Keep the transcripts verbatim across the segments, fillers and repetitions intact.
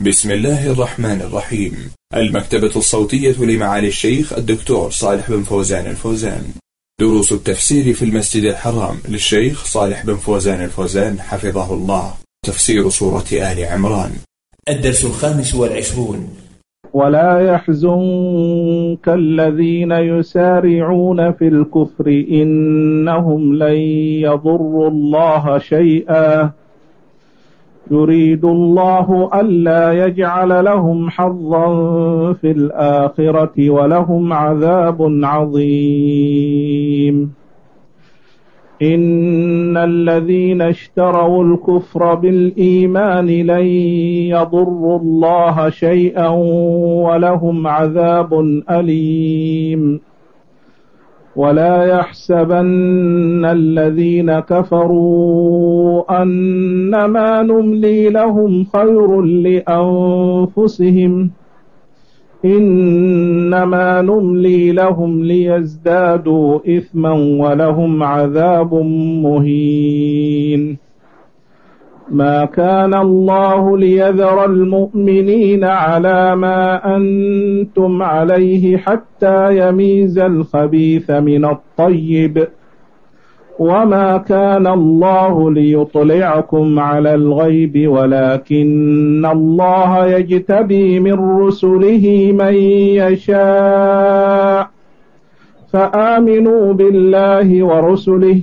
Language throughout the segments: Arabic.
بسم الله الرحمن الرحيم. المكتبة الصوتية لمعالي الشيخ الدكتور صالح بن فوزان الفوزان. دروس التفسير في المسجد الحرام للشيخ صالح بن فوزان الفوزان حفظه الله. تفسير سورة آل عمران. الدرس الخامس والعشرون. ولا يحزنك الذين يسارعون في الكفر إنهم لن يضروا الله شيئا يريد الله ألا يجعل لهم حظا في الآخرة ولهم عذاب عظيم. إن الذين اشتروا الكفر بالإيمان لن يضروا الله شيئا ولهم عذاب أليم. ولا يحسبن الذين كفروا أنما نملي لهم خير لأنفسهم إنما نملي لهم ليزدادوا إثما ولهم عذاب مهين. ما كان الله ليذر المؤمنين على ما أنتم عليه حتى يميز الخبيث من الطيب وما كان الله ليطلعكم على الغيب ولكن الله يجتبي من رسله من يشاء فآمنوا بالله ورسله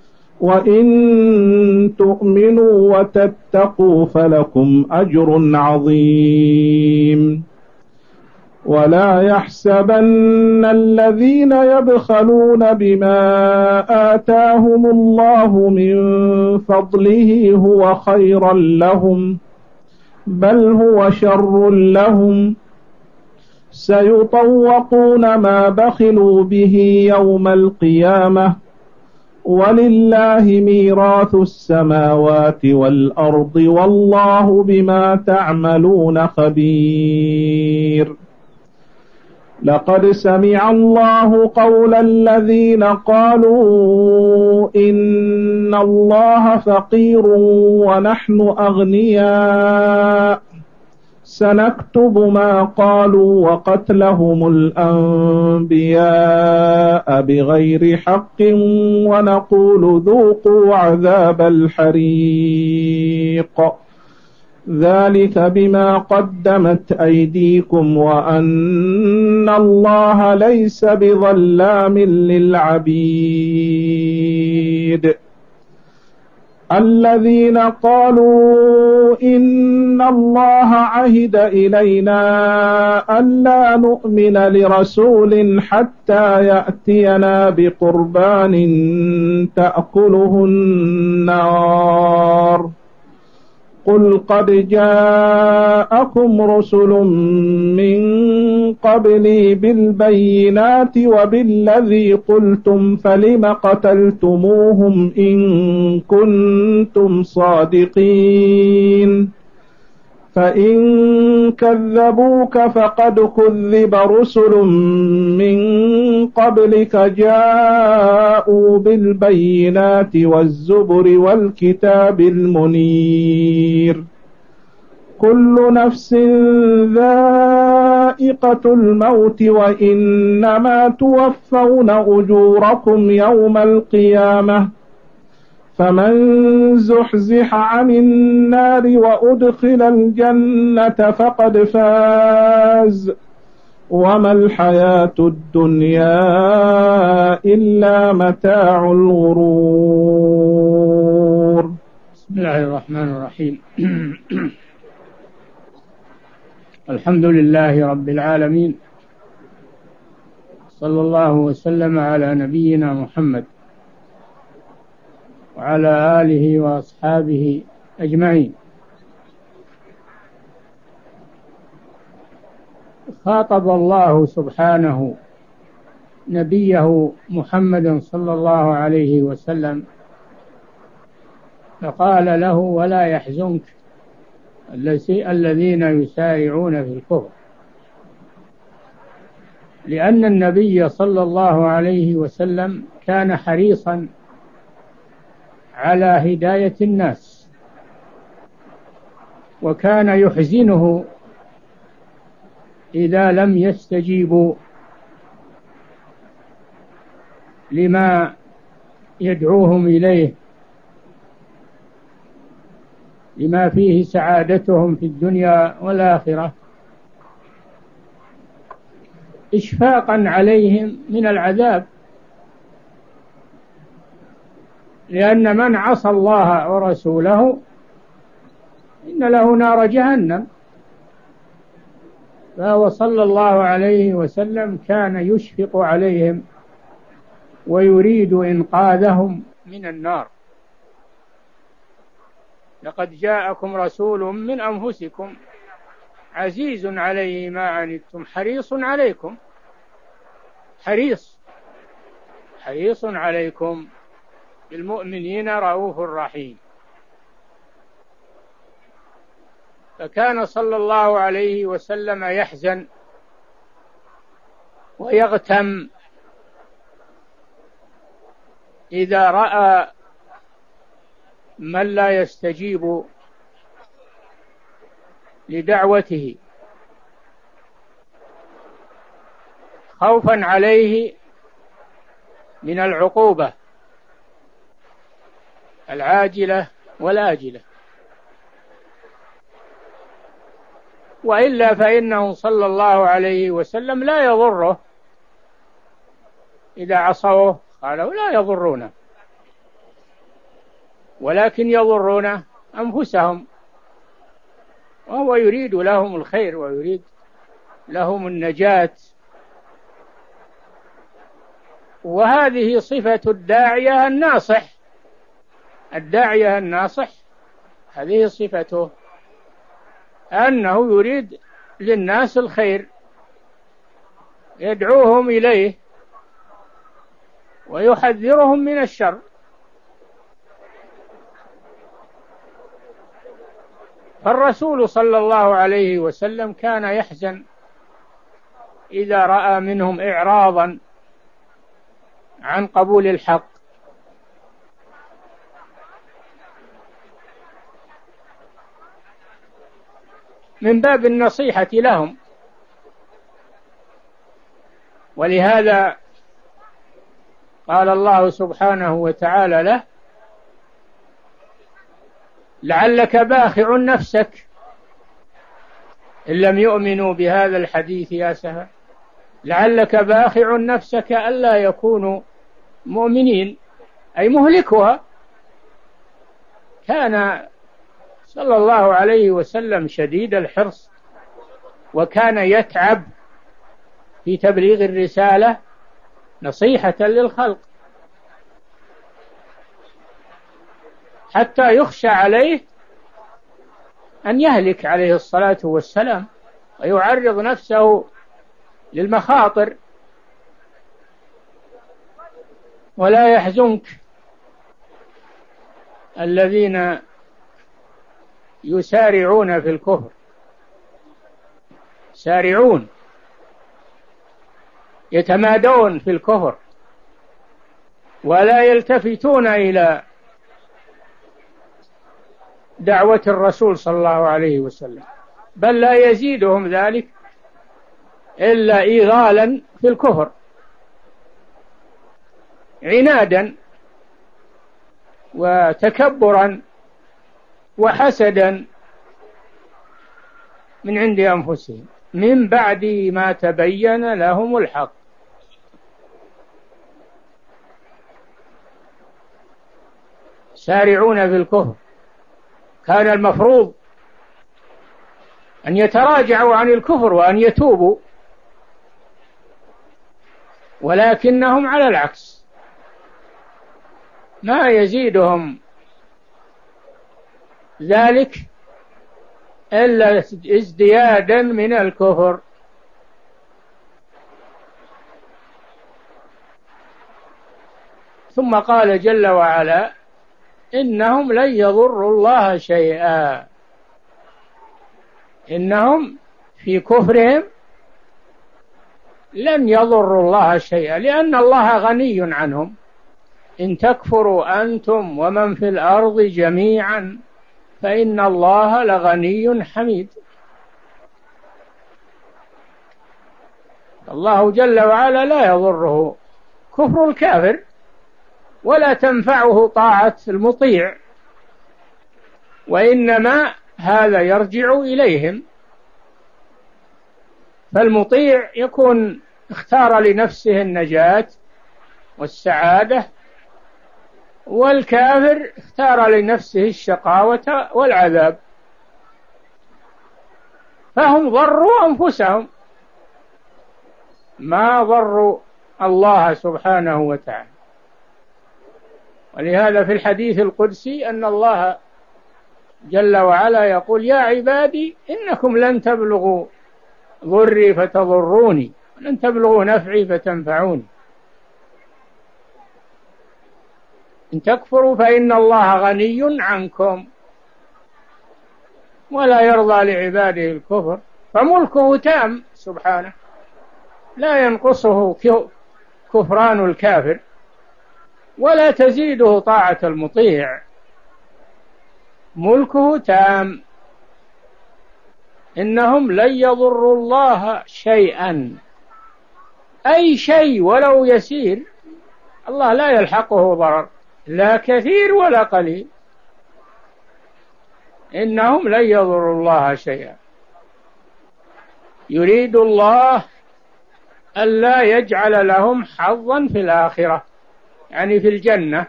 وإن تؤمنوا وتتقوا فلكم أجر عظيم. ولا يحسبن الذين يبخلون بما آتاهم الله من فضله هو خيرا لهم بل هو شر لهم سيطوقون ما بخلوا به يوم القيامة ولله ميراث السماوات والأرض والله بما تعملون خبير. لقد سمع الله قول الذين قالوا إن الله فقير ونحن أغنياء سنكتب ما قالوا وقتلهم الأنبياء بغير حق ونقول ذوقوا عذاب الحريق ذلك بما قدمت أيديكم وأن الله ليس بظلام للعبيد. الذين قالوا إن الله عهد إلينا ألا نؤمن لرسول حتى يأتينا بقربان تأكله النار قل قد جاءكم رسل من قبلي بالبينات وبالذي قلتم فلم قتلتموهم إن كنتم صادقين فإن كذبوك فقد كذب رسل من قبلك جاءوا بالبينات والزبر والكتاب المنير كل نفس ذائقة الموت وإنما توفون أجوركم يوم القيامة فمن زحزح عن النار وأدخل الجنة فقد فاز وما الحياة الدنيا إلا متاع الغرور. بسم الله الرحمن الرحيم. الحمد لله رب العالمين صلى الله وسلم على نبينا محمد وعلى آله وأصحابه أجمعين. خاطب الله سبحانه نبيه محمد صلى الله عليه وسلم فقال له ولا يحزنك الذين يسارعون في الكفر، لأن النبي صلى الله عليه وسلم كان حريصا على هداية الناس وكان يحزنه إذا لم يستجيبوا لما يدعوهم إليه، لما فيه سعادتهم في الدنيا والآخرة، إشفاقا عليهم من العذاب، لأن من عصى الله ورسوله إن له نار جهنم. فهو صلى الله عليه وسلم كان يشفق عليهم ويريد إنقاذهم من النار. لقد جاءكم رسول من أنفسكم عزيز عليه ما عنتم حريص عليكم، حريص حريص عليكم بالمؤمنين رؤوف رحيم. فكان صلى الله عليه وسلم يحزن ويغتم إذا رأى من لا يستجيب لدعوته، خوفا عليه من العقوبة العاجلة والآجلة، وإلا فإنه صلى الله عليه وسلم لا يضره إذا عصوه، قالوا لا يضرونه، ولكن يضرون أنفسهم، وهو يريد لهم الخير ويريد لهم النجاة. وهذه صفة الداعية الناصح، الداعية الناصح هذه صفته، أنه يريد للناس الخير، يدعوهم إليه ويحذرهم من الشر. فالرسول صلى الله عليه وسلم كان يحزن إذا رأى منهم إعراضا عن قبول الحق، من باب النصيحة لهم. ولهذا قال الله سبحانه وتعالى له: لعلك باخع نفسك إن لم يؤمنوا بهذا الحديث أسفا، لعلك باخع نفسك ألا يكونوا مؤمنين، أي مهلكها. كان صلى الله عليه وسلم شديد الحرص، وكان يتعب في تبليغ الرسالة نصيحة للخلق، حتى يخشى عليه أن يهلك عليه الصلاة والسلام ويعرض نفسه للمخاطر. ولا يحزنك الذين يسارعون في الكفر، سارعون يتمادون في الكفر ولا يلتفتون إلى دعوة الرسول صلى الله عليه وسلم، بل لا يزيدهم ذلك إلا إيغالا في الكفر، عنادا وتكبرا وحسدا من عند أنفسهم من بعد ما تبين لهم الحق. سارعون في الكفر، كان المفروض أن يتراجعوا عن الكفر وأن يتوبوا، ولكنهم على العكس، ما يزيدهم ذلك إلا ازديادا من الكفر. ثم قال جل وعلا: إنهم لن يضروا الله شيئا، إنهم في كفرهم لن يضروا الله شيئا، لأن الله غني عنهم. إن تكفروا أنتم ومن في الأرض جميعا فإن الله لغني حميد. الله جل وعلا لا يضره كفر الكافر ولا تنفعه طاعة المطيع، وإنما هذا يرجع إليهم. فالمطيع يكون اختار لنفسه النجاة والسعادة، والكافر اختار لنفسه الشقاوة والعذاب، فهم ضروا أنفسهم ما ضروا الله سبحانه وتعالى. ولهذا في الحديث القدسي أن الله جل وعلا يقول: يا عبادي إنكم لن تبلغوا ضري فتضروني، لن تبلغوا نفعي فتنفعوني، إن تكفروا فإن الله غني عنكم ولا يرضى لعباده الكفر، فملكه تام سبحانه لا ينقصه كفران الكافر ولا تزيده طاعة المطيع، ملكه تام. إنهم لن يضروا الله شيئا، أي شيء ولو يسير الله لا يلحقه ضرر، لا كثير ولا قليل. إنهم لن يضروا الله شيئا. يريد الله ألا يجعل لهم حظا في الآخرة، يعني في الجنة.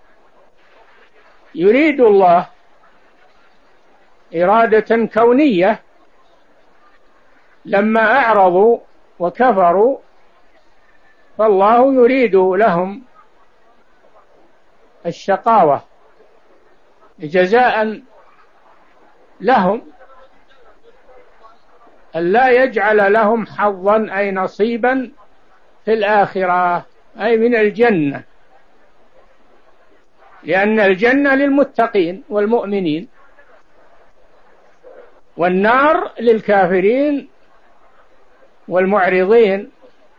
يريد الله إرادة كونية، لما أعرضوا وكفروا فالله يريد لهم الشقاوة جزاء لهم، ألا يجعل لهم حظا أي نصيبا في الآخرة، أي من الجنة، لأن الجنة للمتقين والمؤمنين، والنار للكافرين والمعرضين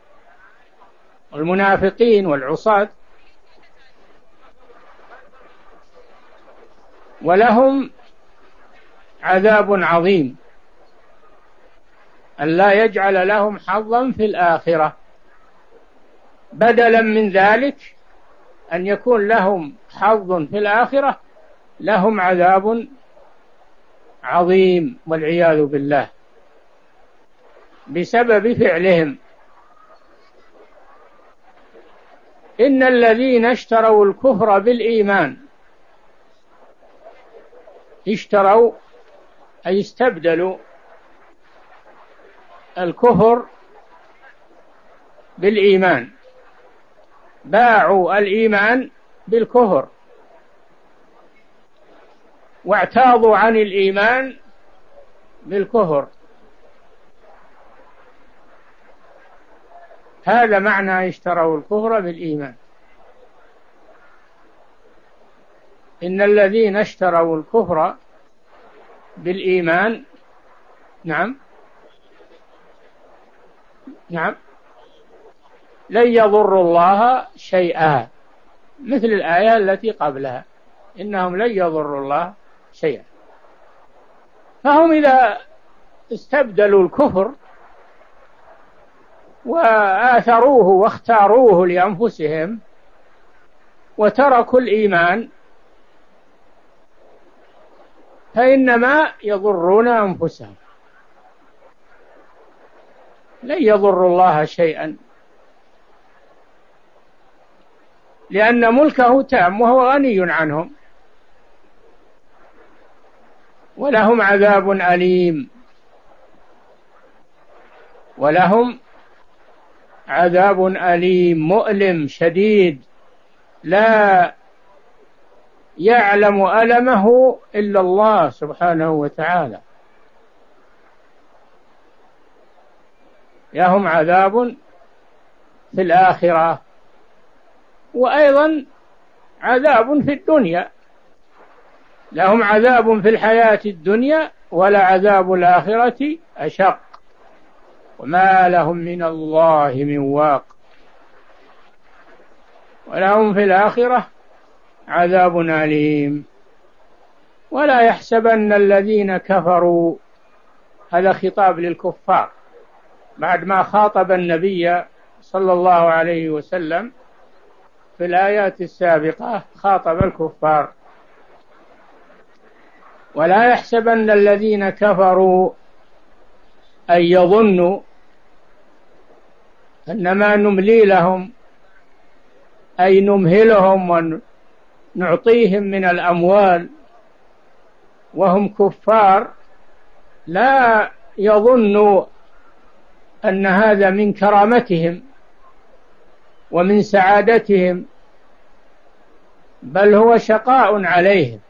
والمنافقين والعصاة. ولهم عذاب عظيم، ألا يجعل لهم حظا في الآخرة، بدلا من ذلك أن يكون لهم حظ في الآخرة لهم عذاب عظيم والعياذ بالله بسبب فعلهم. إن الذين اشتروا الكفر بالإيمان، اشتروا أي استبدلوا الكفر بالإيمان، باعوا الإيمان بالكفر واعتاضوا عن الإيمان بالكفر. هذا معنى اشتروا الكفر بالإيمان. إن الذين اشتروا الكفر بالإيمان، نعم نعم لن يضروا الله شيئا، مثل الآية التي قبلها، إنهم لن يضروا الله شيئا. فهم إذا استبدلوا الكفر وآثروه واختاروه لأنفسهم وتركوا الإيمان فإنما يضرون أنفسهم، لن يضروا الله شيئا، لأن ملكه تام وهو غني عنهم. ولهم عذاب أليم، ولهم عذاب أليم مؤلم شديد لا يعلم ألمه إلا الله سبحانه وتعالى. لهم عذاب في الآخرة، وأيضا عذاب في الدنيا، لهم عذاب في الحياة الدنيا ولعذاب الآخرة أشق وما لهم من الله من واق. ولهم في الآخرة عذاب أليم. ولا يحسبن الذين كفروا، هذا خطاب للكفار بعد ما خاطب النبي صلى الله عليه وسلم في الآيات السابقة، خاطب الكفار: ولا يحسبن الذين كفروا أن يظنوا أنما نملي لهم أي نمهلهم ونعطيهم من الأموال وهم كفار، لا يظنوا أن هذا من كرامتهم ومن سعادتهم، بل هو شقاء عليهم.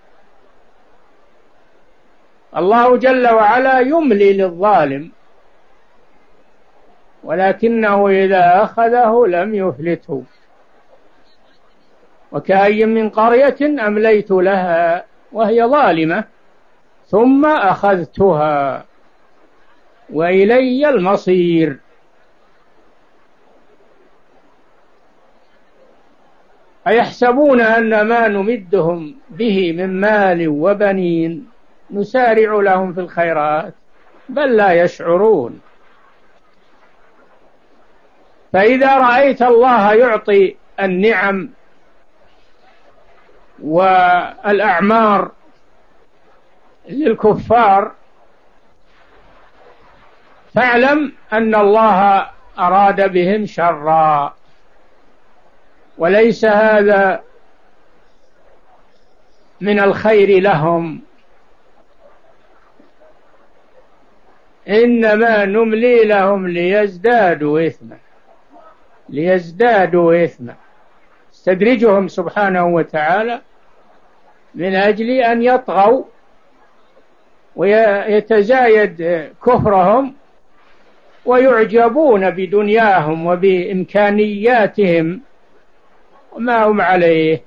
الله جل وعلا يملي للظالم، ولكنه إذا أخذه لم يفلته. وكأي من قرية أمليت لها وهي ظالمة ثم أخذتها وإلي المصير. أيحسبون أن ما نمدهم به من مال وبنين نسارع لهم في الخيرات بل لا يشعرون. فإذا رأيت الله يعطي النعم والأعمار للكفار فاعلم أن الله أراد بهم شرا، وليس هذا من الخير لهم، إنما نملي لهم ليزدادوا إثما ليزدادوا إثما استدرجهم سبحانه وتعالى من أجل أن يطغوا ويتزايد كفرهم ويعجبون بدنياهم وبإمكانياتهم وما هم عليه.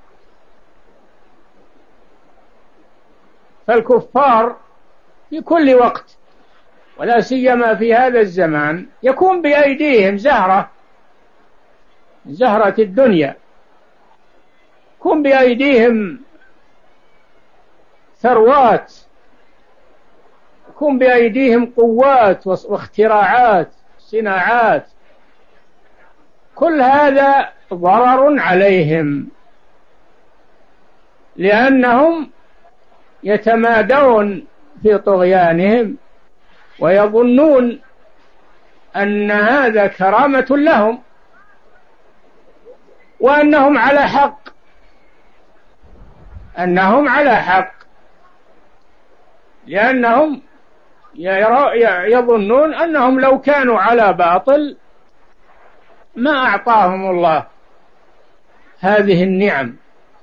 فالكفار في كل وقت ولا سيما في هذا الزمان يكون بأيديهم زهرة زهرة الدنيا، يكون بأيديهم ثروات، يكون بأيديهم قوات واختراعات صناعات، كل هذا ضرر عليهم لأنهم يتمادون في طغيانهم ويظنون أن هذا كرامة لهم وأنهم على حق أنهم على حق لأنهم يظنون أنهم لو كانوا على باطل ما أعطاهم الله هذه النعم.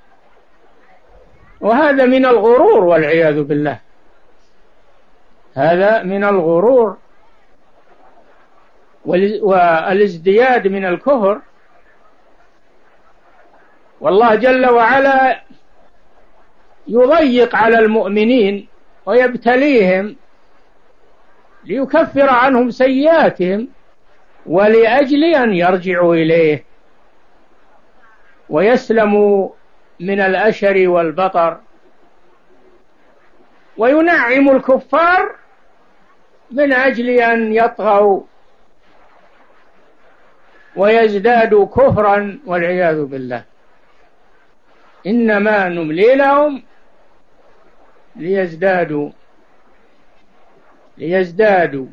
وهذا من الغرور والعياذ بالله، هذا من الغرور والازدياد من الكفر. والله جل وعلا يضيق على المؤمنين ويبتليهم ليكفر عنهم سيئاتهم ولأجل أن يرجعوا إليه ويسلموا من الأشر والبطر، وينعم الكفار من أجل أن يطغوا ويزدادوا كفرا والعياذ بالله. إنما نملي لهم ليزدادوا ليزدادوا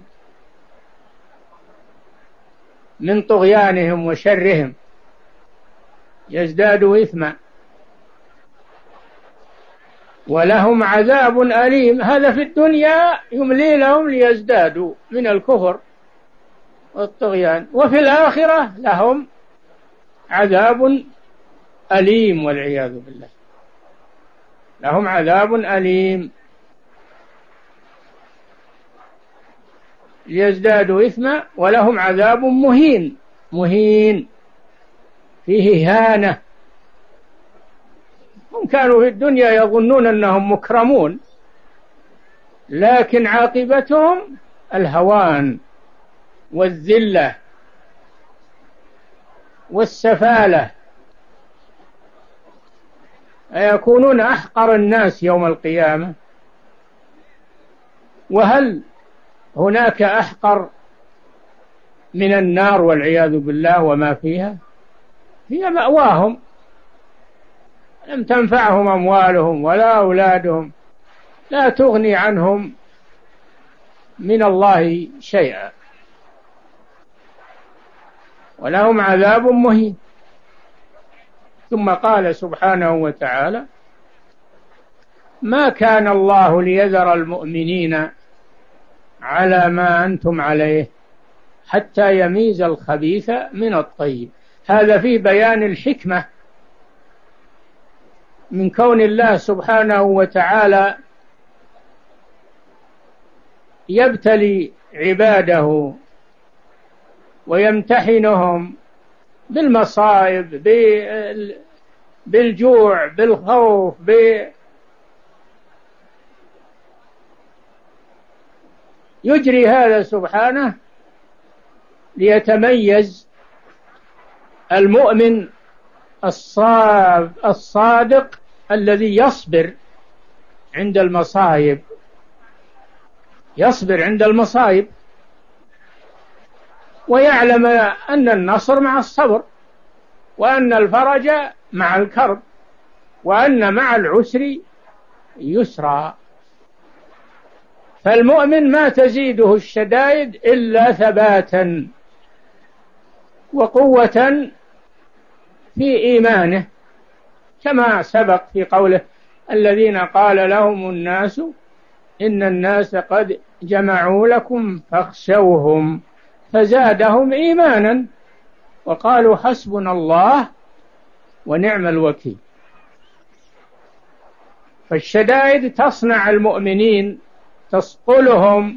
من طغيانهم وشرهم، يزدادوا إثما ولهم عذاب أليم. هذا في الدنيا يملي لهم ليزدادوا من الكفر والطغيان، وفي الآخرة لهم عذاب أليم والعياذ بالله، لهم عذاب أليم ليزدادوا إثما ولهم عذاب مهين مهين فيه إهانة. هم كانوا في الدنيا يظنون أنهم مكرمون، لكن عاقبتهم الهوان والذلة والسفالة يكونون أحقر الناس يوم القيامة. وهل هناك أحقر من النار والعياذ بالله وما فيها؟ هي مأواهم، لم تنفعهم أموالهم ولا أولادهم، لا تغني عنهم من الله شيئا، ولهم عذاب مهين. ثم قال سبحانه وتعالى: ما كان الله ليذر المؤمنين على ما أنتم عليه حتى يميز الخبيث من الطيب. هذا فيه بيان الحكمة من كون الله سبحانه وتعالى يبتلي عباده ويمتحنهم بالمصائب، بالجوع، بالخوف، يجري هذا سبحانه ليتميز المؤمن الصادق الذي يصبر عند المصائب، يصبر عند المصائب ويعلم أن النصر مع الصبر، وأن الفرج مع الكرب، وأن مع العسر يسرا. فالمؤمن ما تزيده الشدائد إلا ثباتا وقوة في إيمانه، كما سبق في قوله: الذين قال لهم الناس إن الناس قد جمعوا لكم فاخشوهم فزادهم إيمانا وقالوا حسبنا الله ونعم الوكيل. فالشدائد تصنع المؤمنين، تصقلهم،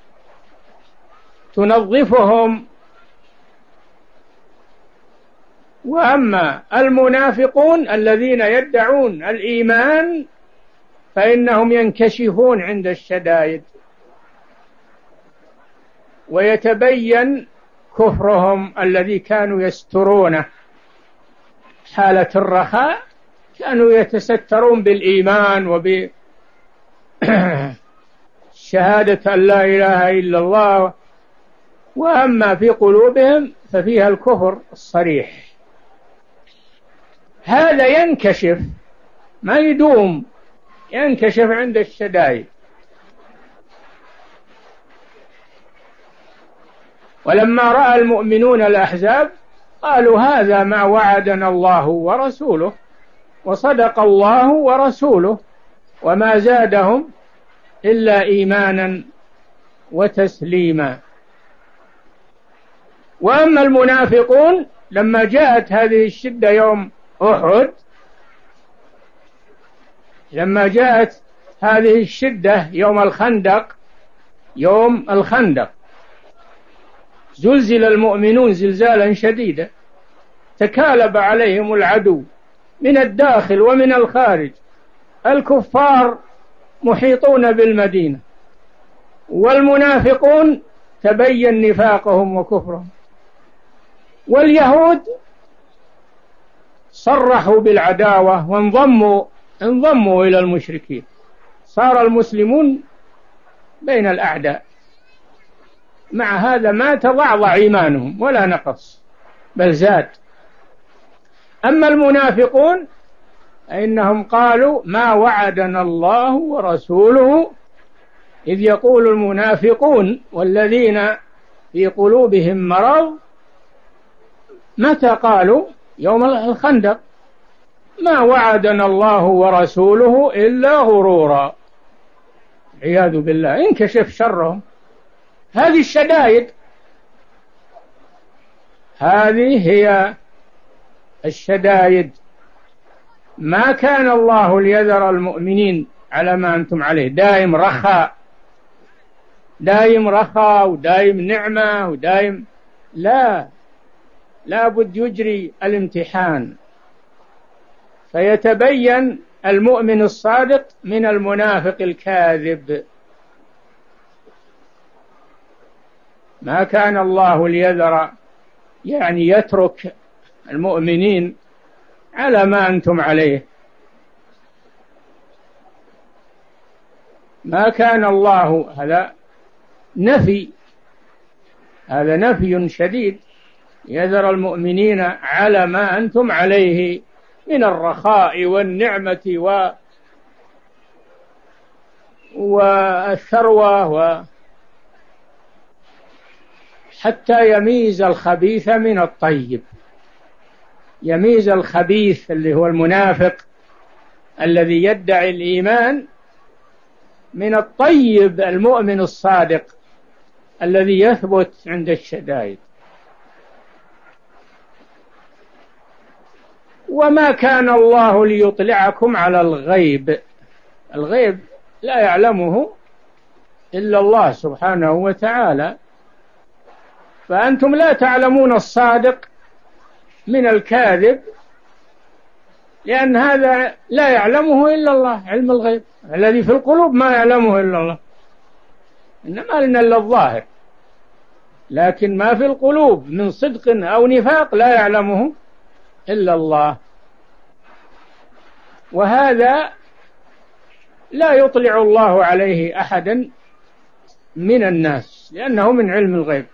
تنظفهم. وأما المنافقون الذين يدعون الإيمان فإنهم ينكشفون عند الشدائد ويتبين كفرهم الذي كانوا يسترونه. حالة الرخاء كانوا يتسترون بالإيمان وبشهادة أن لا إله إلا الله، وأما في قلوبهم ففيها الكفر الصريح. هذا ينكشف، ما يدوم، ينكشف عند الشدائد. ولما رأى المؤمنون الأحزاب قالوا هذا ما وعدنا الله ورسوله وصدق الله ورسوله وما زادهم إلا إيمانا وتسليما. وأما المنافقون لما جاءت هذه الشدة يوم أحد، لما جاءت هذه الشدة يوم الخندق، يوم الخندق زلزل المؤمنون زلزالا شديدا، تكالب عليهم العدو من الداخل ومن الخارج. الكفار محيطون بالمدينة، والمنافقون تبين نفاقهم وكفرهم، واليهود صرحوا بالعداوة وانضموا انضموا إلى المشركين. صار المسلمون بين الأعداء. مع هذا ما تضعضع إيمانهم ولا نقص، بل زاد. أما المنافقون فإنهم قالوا ما وعدنا الله ورسوله، إذ يقول المنافقون والذين في قلوبهم مرض. متى قالوا؟ يوم الخندق. ما وعدنا الله ورسوله إلا غرورا، عياذ بالله. انكشف شرهم. هذه الشدائد، هذه هي الشدائد. ما كان الله ليذر المؤمنين على ما أنتم عليه. دائم رخاء، دائم رخاء ودائم نعمة ودائم، لا، لا بد يجري الامتحان فيتبين المؤمن الصادق من المنافق الكاذب. ما كان الله ليذر، يعني يترك المؤمنين على ما أنتم عليه ما كان الله، هذا نفي، هذا نفي شديد، يذر المؤمنين على ما أنتم عليه من الرخاء والنعمة و والثروة، و حتى يميز الخبيث من الطيب، يميز الخبيث اللي هو المنافق الذي يدعي الإيمان من الطيب المؤمن الصادق الذي يثبت عند الشدائد. وما كان الله ليطلعكم على الغيب، الغيب لا يعلمه إلا الله سبحانه وتعالى، فأنتم لا تعلمون الصادق من الكاذب، لأن هذا لا يعلمه إلا الله، علم الغيب الذي في القلوب ما يعلمه إلا الله، إنما لنا إلا الظاهر، لكن ما في القلوب من صدق أو نفاق لا يعلمه إلا الله، وهذا لا يطلع الله عليه أحدا من الناس لأنه من علم الغيب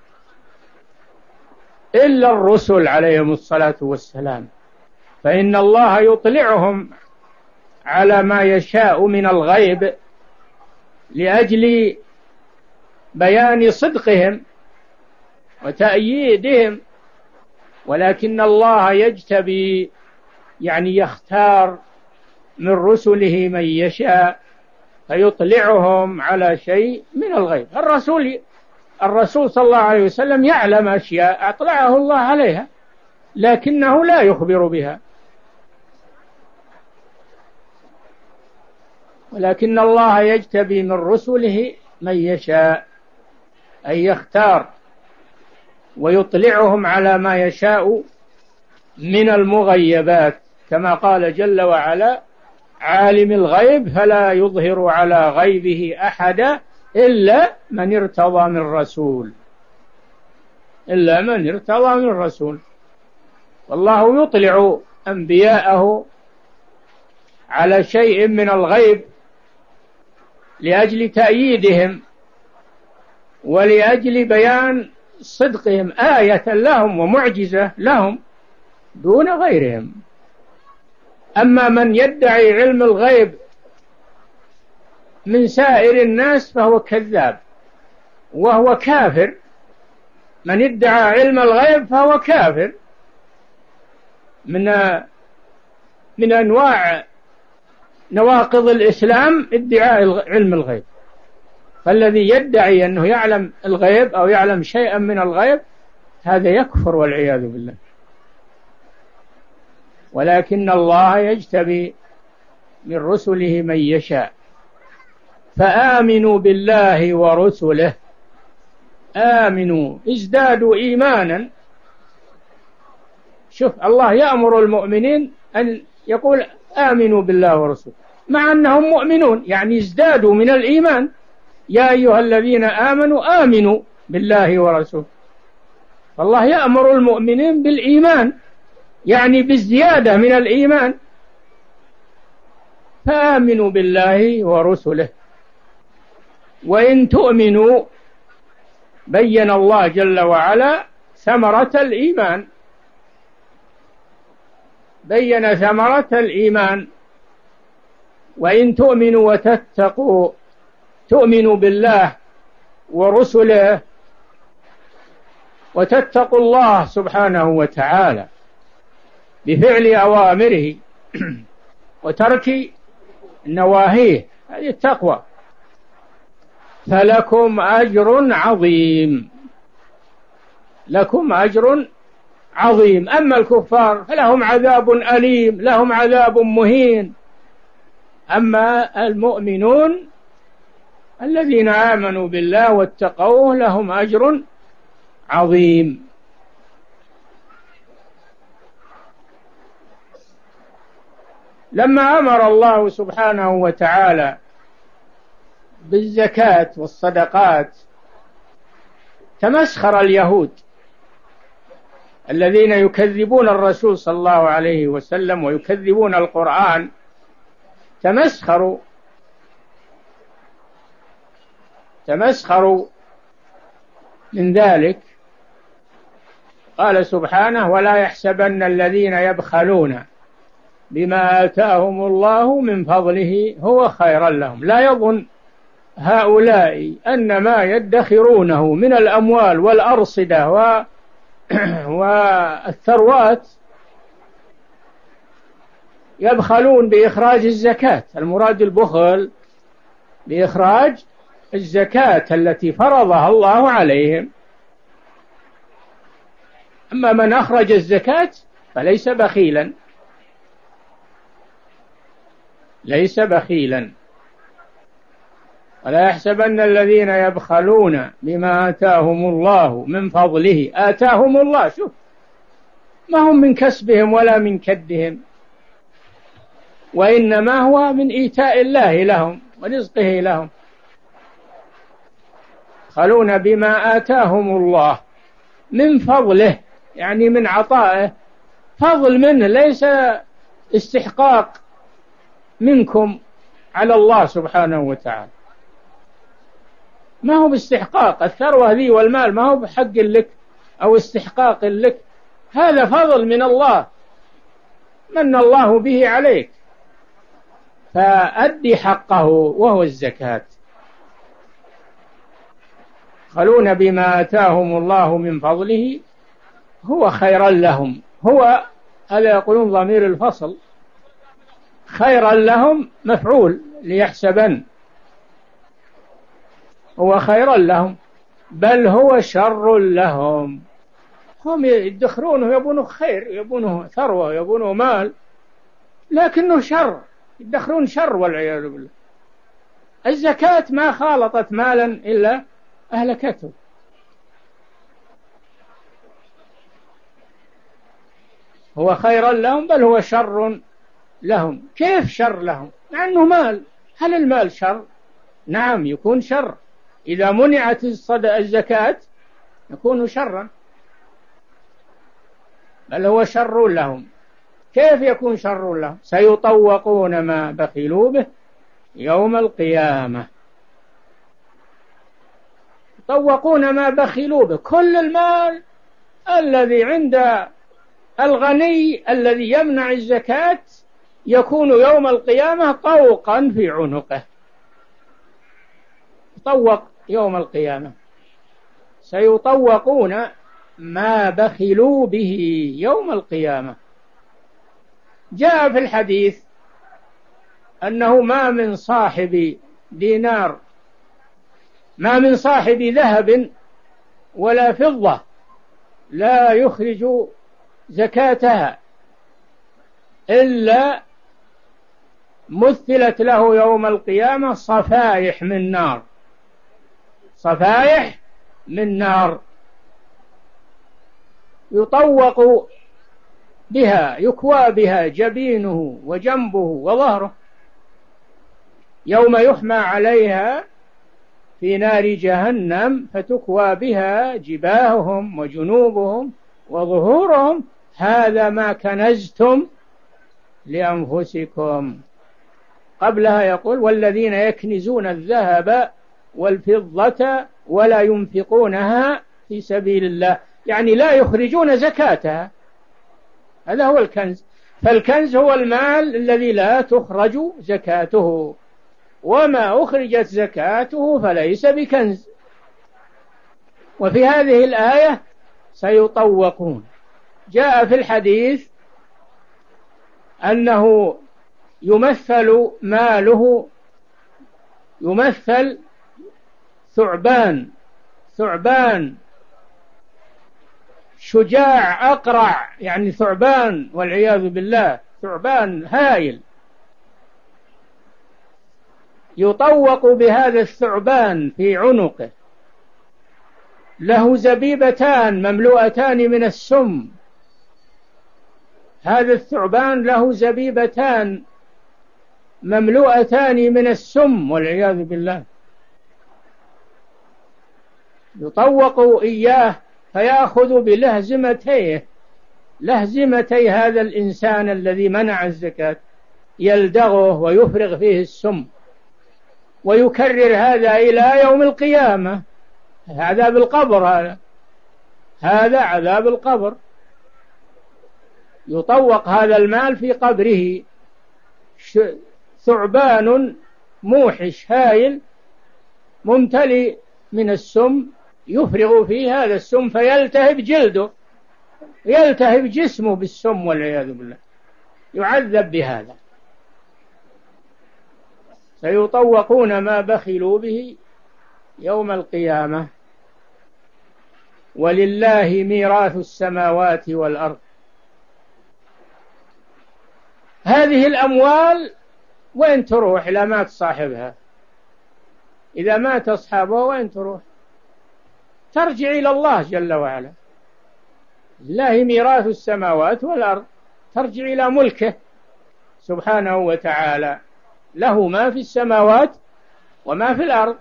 إلا الرسل عليهم الصلاة والسلام، فإن الله يطلعهم على ما يشاء من الغيب لأجل بيان صدقهم وتأييدهم، ولكن الله يجتبي، يعني يختار من رسله من يشاء فيطلعهم على شيء من الغيب. الرسول الرسول صلى الله عليه وسلم يعلم أشياء أطلعه الله عليها لكنه لا يخبر بها، ولكن الله يجتبي من رسله من يشاء، أي يختار ويطلعهم على ما يشاء من المغيبات، كما قال جل وعلا: عالم الغيب فلا يظهر على غيبه أحدا إلا من ارتضى من رسول، إلا من ارتضى من رسول. والله يطلع أنبياءه على شيء من الغيب لأجل تأييدهم ولأجل بيان صدقهم، آية لهم ومعجزة لهم دون غيرهم. أما من يدعي علم الغيب من سائر الناس فهو كذاب وهو كافر، من ادعى علم الغيب فهو كافر، من من أنواع نواقض الإسلام ادعاء علم الغيب. فالذي يدعي أنه يعلم الغيب أو يعلم شيئا من الغيب هذا يكفر والعياذ بالله. ولكن الله يجتبي من رسله من يشاء، فآمنوا بالله ورسله، آمنوا ازدادوا إيمانا. شوف، الله يأمر المؤمنين أن يقول آمنوا بالله ورسله مع أنهم مؤمنون، يعني ازدادوا من الإيمان. يا أيها الذين آمنوا آمنوا بالله ورسوله، فالله يأمر المؤمنين بالإيمان يعني بالزيادة من الإيمان، فآمنوا بالله ورسله. وإن تؤمنوا، بين الله جل وعلا ثمرة الإيمان، بين ثمرة الإيمان: وإن تؤمنوا وتتقوا، تؤمنوا بالله ورسله وتتقوا الله سبحانه وتعالى بفعل أوامره وترك نواهيه، هذه التقوى، فلكم أجر عظيم، لكم أجر عظيم. أما الكفار فلهم عذاب أليم، لهم عذاب مهين. أما المؤمنون الذين آمنوا بالله واتقوه لهم أجر عظيم. لما أمر الله سبحانه وتعالى بالزكاة والصدقات تمسخر اليهود الذين يكذبون الرسول صلى الله عليه وسلم ويكذبون القرآن، تمسخروا تمسخروا من ذلك. قال سبحانه: ولا يحسبن الذين يبخلون بما آتاهم الله من فضله هو خيرا لهم. لا يظن هؤلاء أن ما يدخرونه من الأموال والأرصدة و... والثروات يبخلون بإخراج الزكاة. المراد البخل بإخراج الزكاة التي فرضها الله عليهم. أما من أخرج الزكاة فليس بخيلا، ليس بخيلا. ولا يحسبن الذين يبخلون بما آتاهم الله من فضله. آتاهم الله، شوف، ما هم من كسبهم ولا من كدهم، وإنما هو من إيتاء الله لهم ورزقه لهم. يبخلون بما آتاهم الله من فضله، يعني من عطائه، فضل منه، ليس استحقاق منكم على الله سبحانه وتعالى. ما هو باستحقاق الثروة ذي والمال، ما هو بحق لك أو استحقاق لك، هذا فضل من الله من الله به عليك، فأدي حقه وهو الزكاة. يبخلون بما آتاهم الله من فضله هو خيرا لهم. هو هذا يقولون ضمير الفصل، خيرا لهم مفعول ليحسبن، هو خيرا لهم، بل هو شر لهم. هم يدخرونه، يبونه خير، يبونه ثروة، يبونه مال، لكنه شر، يدخرون شر والعياذ بالله. الزكاة ما خالطت مالا إلا أهلكته. هو خيرا لهم بل هو شر لهم. كيف شر لهم؟ مع أنه مال. هل المال شر؟ نعم يكون شر، إذا منعت الزكاة يكون شرا، بل هو شر لهم. كيف يكون شر لهم؟ سيطوقون ما بخلوا به يوم القيامة. يطوقون ما بخلوا به، كل المال الذي عند الغني الذي يمنع الزكاة يكون يوم القيامة طوقا في عنقه، يطوق يوم القيامة. سيطوقون ما بخلوا به يوم القيامة. جاء في الحديث أنه ما من صاحب دينار، ما من صاحب ذهب ولا فضة لا يخرج زكاتها إلا مثلت له يوم القيامة صفائح من نار، صفائح من نار يطوق بها، يكوى بها جبينه وجنبه وظهره يوم يحمى عليها في نار جهنم فتكوى بها جباههم وجنوبهم وظهورهم، هذا ما كنزتم لأنفسكم. قبلها يقول: والذين يكنزون الذهب والفضة ولا ينفقونها في سبيل الله، يعني لا يخرجون زكاتها، هذا هو الكنز. فالكنز هو المال الذي لا تخرج زكاته، وما أخرجت زكاته فليس بكنز. وفي هذه الآية سيطوقون. جاء في الحديث أنه يمثل ماله، يمثل ثعبان، ثعبان شجاع أقرع، يعني ثعبان والعياذ بالله، ثعبان هائل، يطوق بهذا الثعبان في عنقه، له زبيبتان مملوءتان من السم. هذا الثعبان له زبيبتان مملوءتان من السم والعياذ بالله، يطوق إياه فيأخذ بلهزمتيه، لهزمتي هذا الإنسان الذي منع الزكاة، يلدغه ويفرغ فيه السم ويكرر هذا إلى يوم القيامة. عذاب القبر هذا هذا عذاب القبر. يطوق هذا المال في قبره، ثعبان موحش هائل ممتلئ من السم، يفرغ فيه هذا السم فيلتهب جلده، يلتهب جسمه بالسم والعياذ بالله، يعذب بهذا. سيطوقون ما بخلوا به يوم القيامة. ولله ميراث السماوات والأرض. هذه الأموال وين تروح إذا مات صاحبها؟ إذا مات أصحابها وين تروح؟ ترجع إلى الله جل وعلا. لله ميراث السماوات والأرض، ترجع إلى ملكه سبحانه وتعالى، له ما في السماوات وما في الأرض.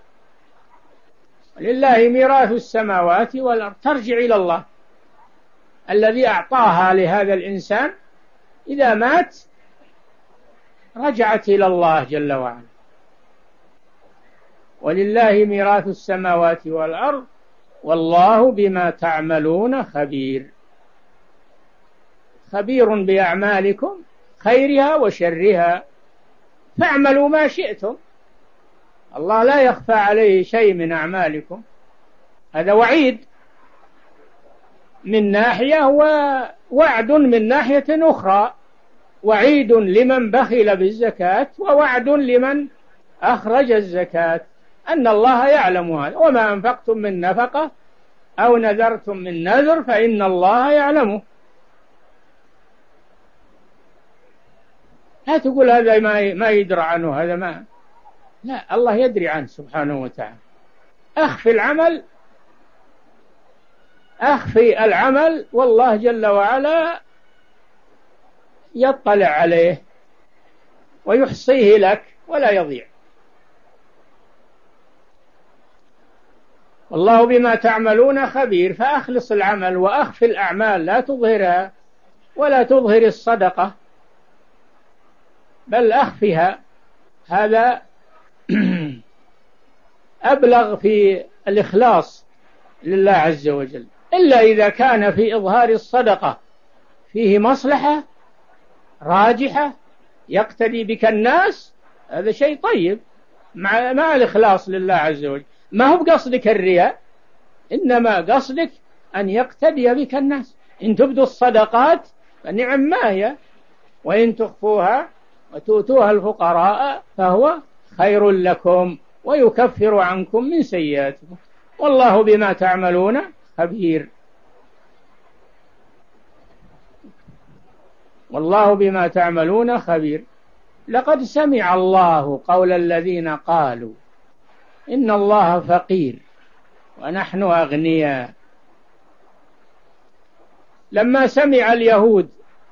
لله ميراث السماوات والأرض، ترجع إلى الله الذي أعطاها لهذا الإنسان. إذا مات رجعت إلى الله جل وعلا. ولله ميراث السماوات والأرض والله بما تعملون خبير. خبير بأعمالكم خيرها وشرها، فاعملوا ما شئتم، الله لا يخفى عليه شيء من أعمالكم. هذا وعيد من ناحية ووعد من ناحية أخرى. وعيد لمن بخل بالزكاة، ووعد لمن أخرج الزكاة، أن الله يعلم هذا. وما أنفقتم من نفقة أو نذرتم من نذر فإن الله يعلمه. لا تقول هذا ما يدرى عنه، هذا ما، لا، الله يدري عنه سبحانه وتعالى. أخفي العمل، أخفي العمل، والله جل وعلا يطلع عليه ويحصيه لك ولا يضيع. والله بما تعملون خبير. فأخلص العمل وأخفي الأعمال، لا تظهرها ولا تظهر الصدقة، بل أخفها. هذا أبلغ في الإخلاص لله عز وجل. إلا إذا كان في إظهار الصدقة فيه مصلحة راجحة يقتدي بك الناس، هذا شيء طيب مع, مع الإخلاص لله عز وجل. ما هو بقصدك الرياء، إنما قصدك أن يقتدي بك الناس. إن تبدوا الصدقات فنعم ما هي، وإن تخفوها وتؤتوها الفقراء فهو خير لكم ويكفر عنكم من سيئاتكم، والله بما تعملون خبير. والله بما تعملون خبير. لقد سمع الله قول الذين قالوا إن الله فقير ونحن أغنياء. لما سمع اليهود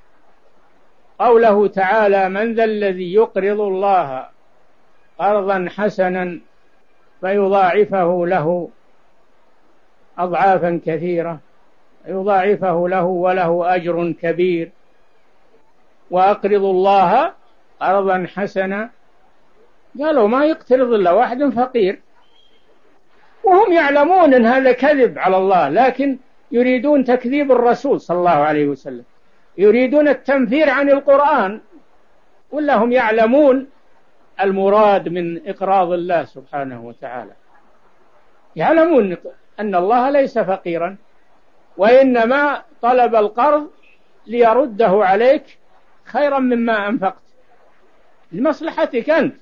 قوله تعالى من ذا الذي يقرض الله قرضا حسنا فيضاعفه له أضعافا كثيرة، يضاعفه له وله أجر كبير، وأقرض الله قرضا حسنا، قالوا ما يقترض إلا واحد فقير، وهم يعلمون أن هذا كذب على الله، لكن يريدون تكذيب الرسول صلى الله عليه وسلم، يريدون التنفير عن القرآن، ولا هم يعلمون المراد من إقراض الله سبحانه وتعالى، يعلمون أن الله ليس فقيرا، وإنما طلب القرض ليرده عليك خيرا مما أنفقت لمصلحتك أنت.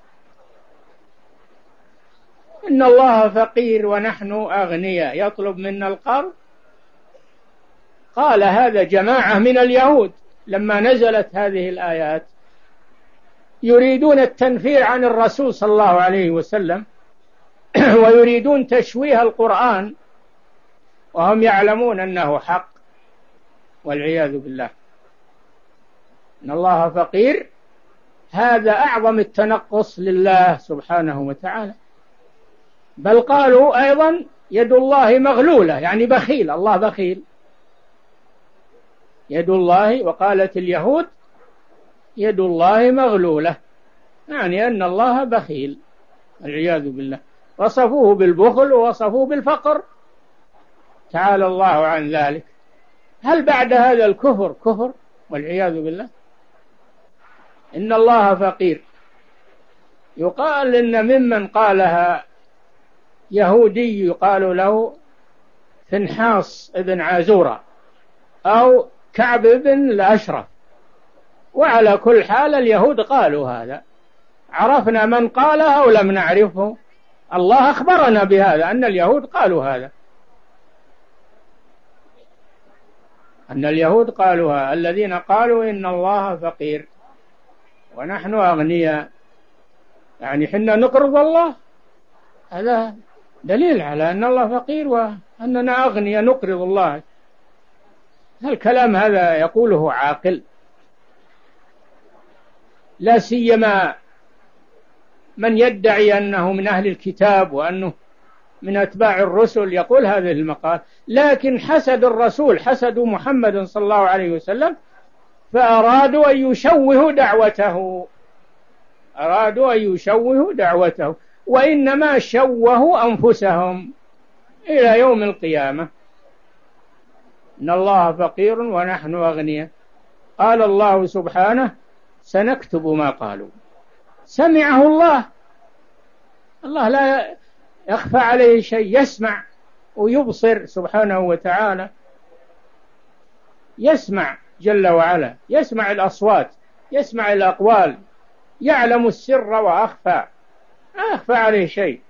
إن الله فقير ونحن أغنياء، يطلب منا القرض. قال هذا جماعة من اليهود لما نزلت هذه الآيات، يريدون التنفير عن الرسول صلى الله عليه وسلم ويريدون تشويه القرآن، وهم يعلمون أنه حق، والعياذ بالله. إن الله فقير، هذا أعظم التنقص لله سبحانه وتعالى. بل قالوا أيضا يد الله مغلولة، يعني بخيل، الله بخيل، يد الله. وقالت اليهود يد الله مغلولة، يعني أن الله بخيل، والعياذ بالله، وصفوه بالبخل ووصفوه بالفقر، تعالى الله عن ذلك. هل بعد هذا الكفر كفر؟ والعياذ بالله. إن الله فقير، يقال إن ممن قالها يهودي يقال له فنحاس ابن عازورة أو كعب بن الأشرف، وعلى كل حال اليهود قالوا هذا، عرفنا من قالها أو لم نعرفه، الله أخبرنا بهذا أن اليهود قالوا هذا، أن اليهود قالوا الذين قالوا إن الله فقير ونحن أغنياء، يعني حنا نقرض الله، هذا دليل على أن الله فقير وأننا أغنياء نقرض الله. الكلام هذا يقوله عاقل، لا سيما من يدعي أنه من أهل الكتاب وأنه من أتباع الرسل يقول هذه المقال، لكن حسد الرسول، حسدوا محمد صلى الله عليه وسلم، فأرادوا أن يشوهوا دعوته، أرادوا أن يشوهوا دعوته، وإنما شوهوا أنفسهم إلى يوم القيامة. إن الله فقير ونحن أغنياء. قال الله سبحانه سنكتب ما قالوا، سمعه الله، الله لا يخفى عليه شيء، يسمع ويبصر سبحانه وتعالى، يسمع جل وعلا، يسمع الأصوات، يسمع الأقوال، يعلم السر وأخفى، لا يخفى عليه شيء.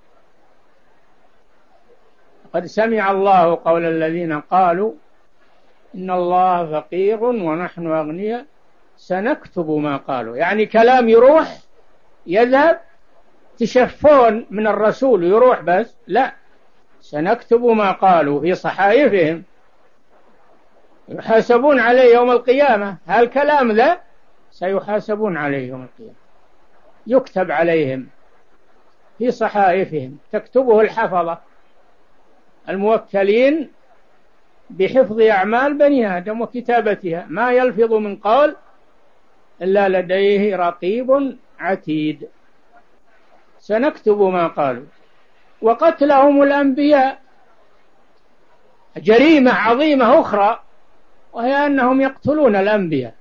قد سمع الله قول الذين قالوا إن الله فقير ونحن أغنياء سنكتب ما قالوا، يعني كلام يروح يذهب، تشفون من الرسول يروح بس، لا، سنكتب ما قالوا في صحائفهم، يحاسبون عليه يوم القيامة، هالكلام ذا سيحاسبون عليه يوم القيامة، يكتب عليهم في صحائفهم، تكتبه الحفظة الموكلين بحفظ أعمال بني آدم وكتابتها، ما يلفظ من قول إلا لديه رقيب عتيد. سنكتب ما قالوا. وقتلهم الأنبياء جريمة عظيمة أخرى، وهي أنهم يقتلون الأنبياء،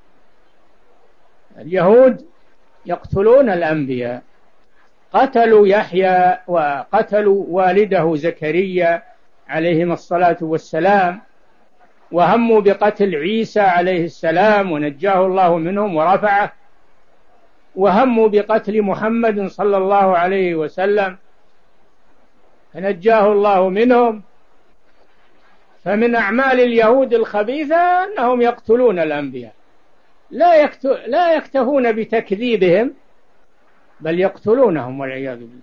اليهود يقتلون الأنبياء، قتلوا يحيى وقتلوا والده زكريا عليهما الصلاة والسلام، وهموا بقتل عيسى عليه السلام ونجاه الله منهم ورفعه، وهموا بقتل محمد صلى الله عليه وسلم فنجاه الله منهم. فمن أعمال اليهود الخبيثة أنهم يقتلون الأنبياء، لا, لا يكتفون بتكذيبهم بل يقتلونهم والعياذ بالله.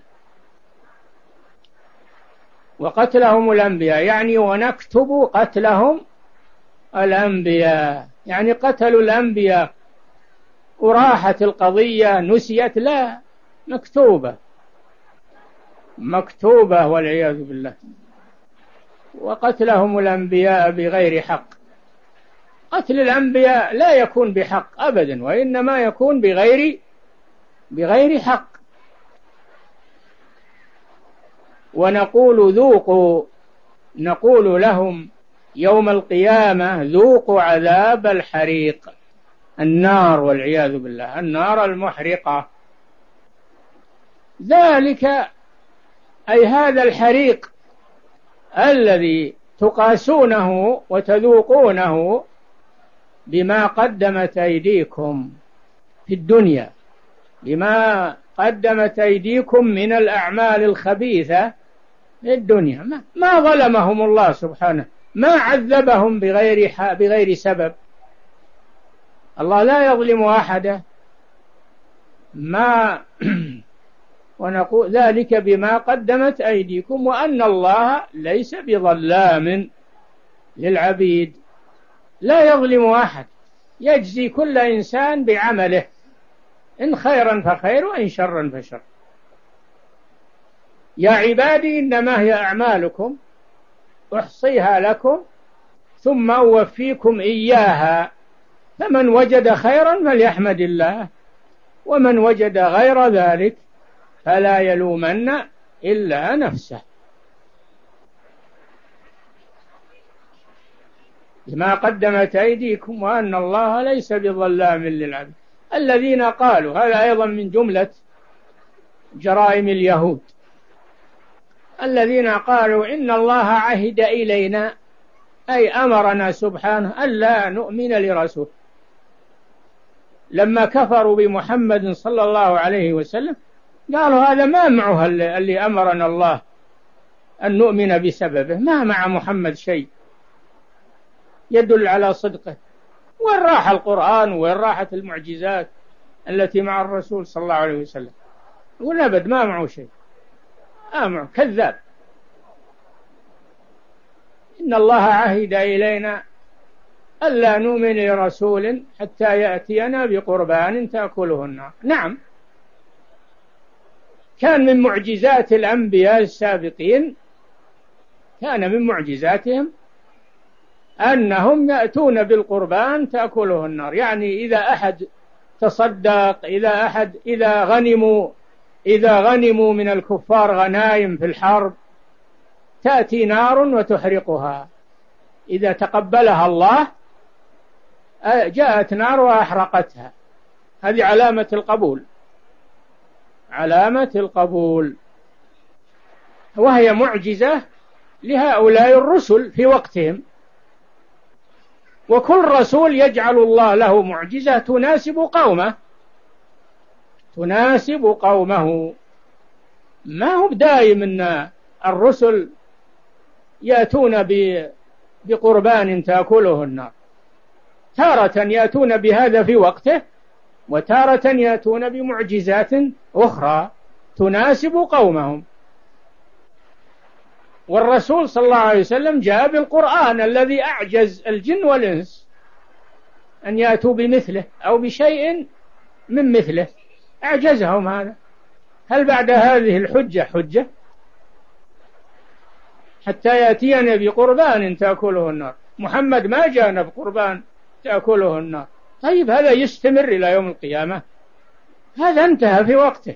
وقتلهم الأنبياء يعني ونكتب قتلهم الأنبياء، يعني قتلوا الأنبياء وراحت القضية نسيت، لا، مكتوبة مكتوبة والعياذ بالله. وقتلهم الأنبياء بغير حق، قتل الأنبياء لا يكون بحق أبدا، وإنما يكون بغير بغير حق. ونقول ذوقوا، نقول لهم يوم القيامة ذوقوا عذاب الحريق، النار والعياذ بالله، النار المحرقة. ذلك أي هذا الحريق الذي تقاسونه وتذوقونه بما قدمت أيديكم في الدنيا، بما قدمت أيديكم من الأعمال الخبيثة في الدنيا. ما, ما ظلمهم الله سبحانه، ما عذبهم بغير بغير سبب، الله لا يظلم أحدا. ما ونقول ذلك بما قدمت أيديكم وأن الله ليس بظلام للعبيد، لا يظلم أحد، يجزي كل إنسان بعمله، إن خيرا فخير وإن شرا فشر. يا عبادي إنما هي أعمالكم أحصيها لكم ثم أوفيكم إياها، فمن وجد خيرا فليحمد الله، ومن وجد غير ذلك فلا يلومن إلا نفسه، بما قدمت أيديكم وأن الله ليس بظلام للعبد. الذين قالوا، هذا أيضا من جملة جرائم اليهود، الذين قالوا إن الله عهد إلينا، أي أمرنا سبحانه ألا نؤمن لرسول. لما كفروا بمحمد صلى الله عليه وسلم قالوا هذا ما معه اللي أمرنا الله أن نؤمن بسببه، ما مع محمد شيء يدل على صدقه. وين راح القرآن وين راحت المعجزات التي مع الرسول صلى الله عليه وسلم؟ ونبد ما معه شيء، ما معه، كذاب. إن الله عهد إلينا ألا نؤمن لرسول حتى يأتينا بقربان تأكله النار. نعم، كان من معجزات الأنبياء السابقين، كان من معجزاتهم أنهم يأتون بالقربان تأكله النار. يعني إذا أحد تصدق، إذا أحد إذا غنموا إذا غنموا من الكفار غنائم في الحرب، تأتي نار وتحرقها. إذا تقبلها الله جاءت نار وأحرقتها. هذه علامة القبول، علامة القبول، وهي معجزة لهؤلاء الرسل في وقتهم. وكل رسول يجعل الله له معجزة تناسب قومه، تناسب قومه. ما هو دائم أن الرسل يأتون بقربان تأكله النار، تارة يأتون بهذا في وقته، وتارة يأتون بمعجزات أخرى تناسب قومهم. والرسول صلى الله عليه وسلم جاء بالقرآن الذي أعجز الجن والإنس أن يأتوا بمثله أو بشيء من مثله، أعجزهم هذا. هل بعد هذه الحجة حجة؟ حتى يأتينا بقربان تأكله النار. محمد ما جاءنا بقربان تأكله النار. طيب هذا يستمر إلى يوم القيامة؟ هذا انتهى في وقته.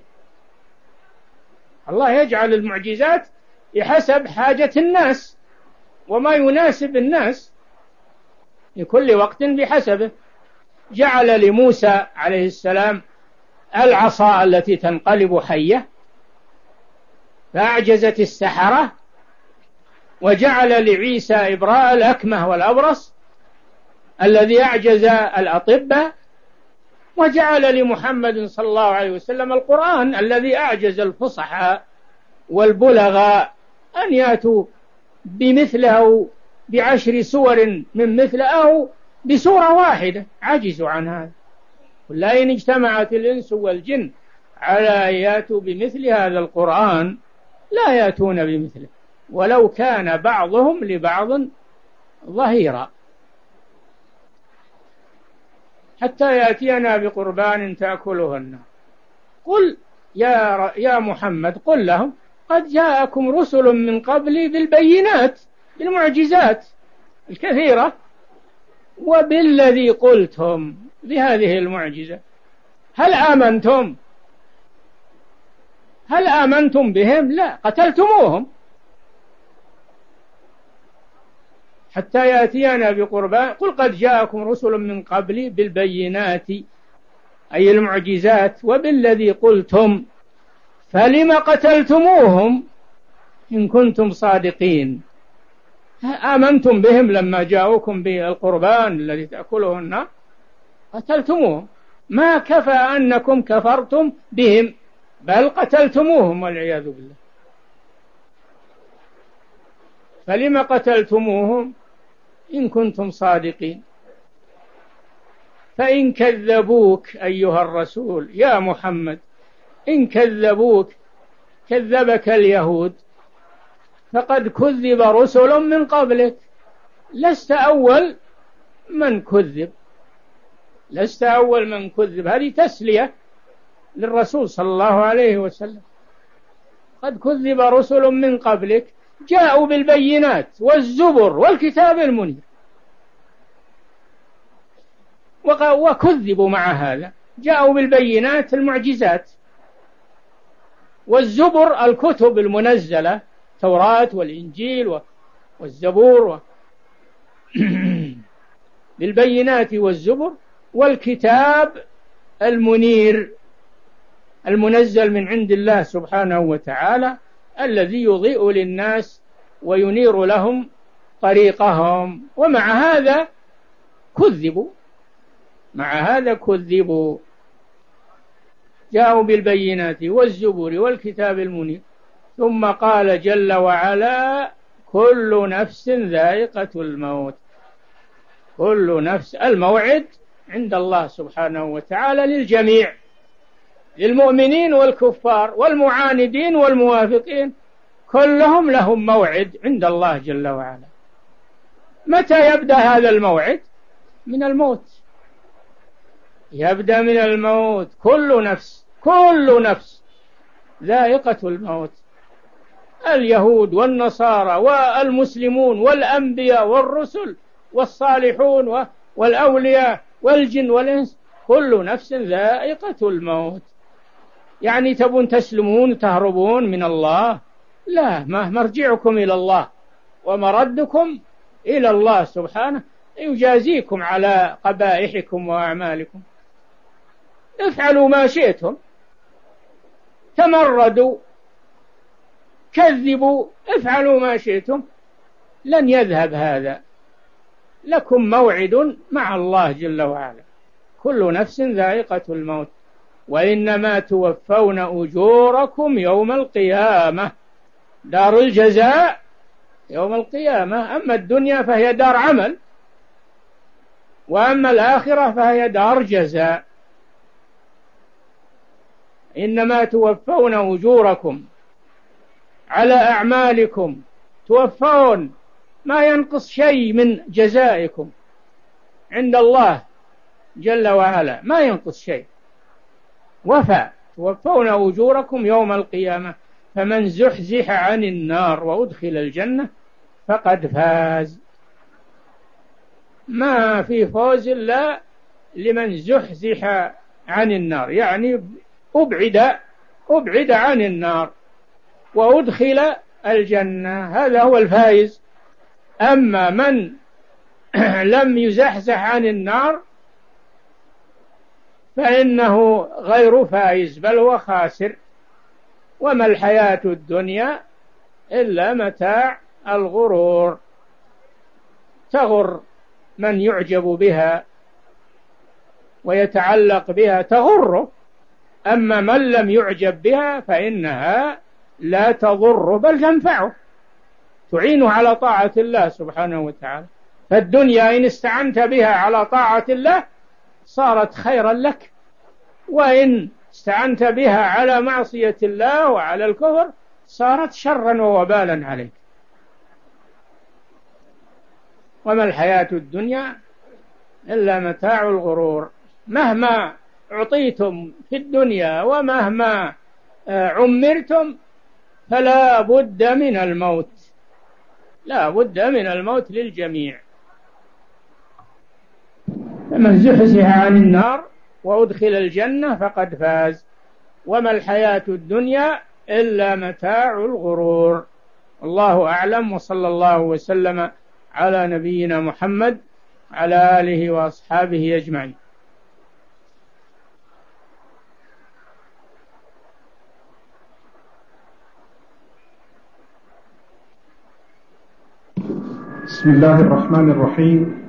الله يجعل المعجزات بحسب حاجة الناس وما يناسب الناس لكل وقت بحسبه. جعل لموسى عليه السلام العصا التي تنقلب حية فأعجزت السحرة، وجعل لعيسى إبراء الأكمه والأبرص الذي أعجز الأطباء، وجعل لمحمد صلى الله عليه وسلم القرآن الذي أعجز الفصحاء والبلغاء أن يأتوا بمثله بعشر سور من مثله أو بسورة واحدة، عجزوا عن هذا. ولئن اجتمعت الإنس والجن على أن يأتوا بمثل هذا القرآن لا يأتون بمثله ولو كان بعضهم لبعض ظهيرا. حتى يأتينا بقربان تأكله النار. قل يا, يا محمد قل لهم قد جاءكم رسل من قبلي بالبينات، بالمعجزات الكثيرة، وبالذي قلتم، بهذه المعجزة. هل آمنتم؟ هل آمنتم بهم؟ لا، قتلتموهم. حتى يأتينا بقربان. قل قد جاءكم رسل من قبلي بالبينات، أي المعجزات، وبالذي قلتم، فلم قتلتموهم إن كنتم صادقين. آمنتم بهم لما جاءوكم بالقربان الذي تأكله النار؟ قتلتموهم. ما كفى أنكم كفرتم بهم، بل قتلتموهم والعياذ بالله. فلم قتلتموهم إن كنتم صادقين. فإن كذبوك أيها الرسول يا محمد، إن كذبوك، كذبك اليهود، فقد كذب رسل من قبلك، لست أول من كذب، لست أول من كذب. هذه تسلية للرسول صلى الله عليه وسلم. قد كذب رسل من قبلك جاءوا بالبينات والزبر والكتاب المنير، وكذبوا مع هذا، جاءوا بالبينات المعجزات، والزبر الكتب المنزلة، التوراة والإنجيل والزبور بالبينات والزبر، والكتاب المنير المنزل من عند الله سبحانه وتعالى الذي يضيء للناس وينير لهم طريقهم. ومع هذا كذبوا، مع هذا كذبوا، جاءوا بالبينات والزبور والكتاب المنير. ثم قال جل وعلا: كل نفس ذائقة الموت. كل نفس، الموعد عند الله سبحانه وتعالى للجميع، للمؤمنين والكفار والمعاندين والموافقين، كلهم لهم موعد عند الله جل وعلا. متى يبدأ هذا الموعد؟ من الموت، يبدأ من الموت. كل نفس، كل نفس ذائقة الموت، اليهود والنصارى والمسلمون والأنبياء والرسل والصالحون والأولياء والجن والإنس، كل نفس ذائقة الموت. يعني تبون تسلمون تهربون من الله؟ لا، ما مرجعكم إلى الله ومردكم إلى الله سبحانه، يجازيكم على قبائحكم وأعمالكم. افعلوا ما شئتم، تمردوا، كذبوا، افعلوا ما شئتم، لن يذهب هذا. لكم موعد مع الله جل وعلا. كل نفس ذائقة الموت وإنما توفون أجوركم يوم القيامة. دار الجزاء يوم القيامة. أما الدنيا فهي دار عمل، وأما الآخرة فهي دار جزاء. إنما توفون أجوركم على أعمالكم، توفون، ما ينقص شيء من جزائكم عند الله جل وعلا، ما ينقص شيء، وفى. توفون أجوركم يوم القيامة، فمن زحزح عن النار وأدخل الجنة فقد فاز. ما في فوز إلا لمن زحزح عن النار، يعني أبعد أبعد عن النار وأدخل الجنة، هذا هو الفائز. أما من لم يزحزح عن النار فإنه غير فائز، بل هو خاسر. وما الحياة الدنيا إلا متاع الغرور. تغر من يعجب بها ويتعلق بها، تغره. أما من لم يعجب بها فإنها لا تضر بل تنفعه، تعينه على طاعة الله سبحانه وتعالى. فالدنيا إن استعنت بها على طاعة الله صارت خيرا لك، وإن استعنت بها على معصية الله وعلى الكفر صارت شرا ووبالا عليك. وما الحياة الدنيا إلا متاع الغرور. مهما أعطيتم في الدنيا ومهما عمرتم فلا بد من الموت، لا بد من الموت للجميع. فمن زحزح عن النار وأدخل الجنة فقد فاز. وما الحياة الدنيا إلا متاع الغرور. الله أعلم، وصلى الله وسلم على نبينا محمد على آله وأصحابه أجمعين. بسم الله الرحمن الرحيم.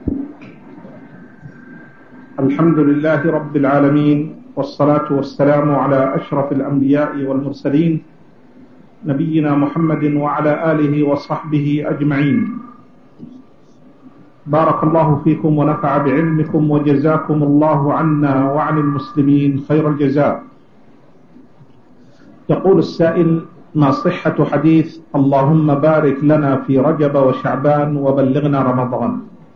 الحمد لله رب العالمين، والصلاة والسلام على أشرف الأنبياء والمرسلين نبينا محمد وعلى آله وصحبه أجمعين. بارك الله فيكم ونفع بعلمكم، وجزاكم الله عنا وعن المسلمين خير الجزاء. يقول السائل: ما صحة حديث اللهم بارك لنا في رجب وشعبان وبلغنا رمضان؟